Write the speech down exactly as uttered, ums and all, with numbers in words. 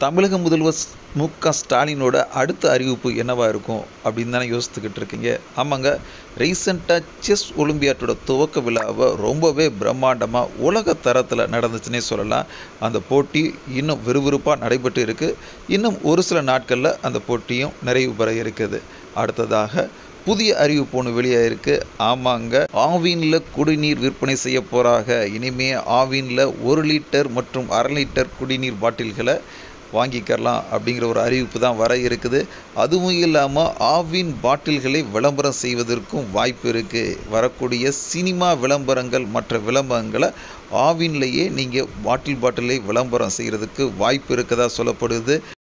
தமிழக முதல்வர் ஸ் மு க ஸ்டாலினோட அடுத்த அறிவிப்பு என்னவா இருக்கும் அப்படின்னு தானே யோசித்துக்கிட்டு இருக்கீங்க. ஆமாங்க, ரீசெண்டாக செஸ் ஒலிம்பியாட்டோட துவக்க விழாவை ரொம்பவே பிரம்மாண்டமாக உலக தரத்தில் நடந்துச்சுன்னே சொல்லலாம். அந்த போட்டி இன்னும் விறுவிறுப்பாக நடைபெற்று இருக்குது. இன்னும் ஒரு சில நாட்களில் அந்த போட்டியும் நிறைவு பெற இருக்குது. அடுத்ததாக புதிய அறிவிப்பு ஒன்று வெளியாயிருக்கு. ஆமாங்க, ஆவினில் குடிநீர் விற்பனை செய்ய போகிறாங்க. இனிமே ஆவினில் ஒரு லிட்டர் மற்றும் அரை லிட்டர் குடிநீர் பாட்டில்களை வாங்கிக்கலாம் அப்படிங்கிற ஒரு அறிவிப்பு தான் வர இருக்குது. அதுவும் இல்லாமல் ஆவின் பாட்டில்களை விளம்பரம் செய்வதற்கும் வாய்ப்பு இருக்குது. வரக்கூடிய சினிமா விளம்பரங்கள் மற்ற விளம்பரங்களை ஆவின்லேயே நீங்கள் பாட்டில் பாட்டிலை விளம்பரம் செய்கிறதுக்கு வாய்ப்பு இருக்கதா சொல்லப்படுது.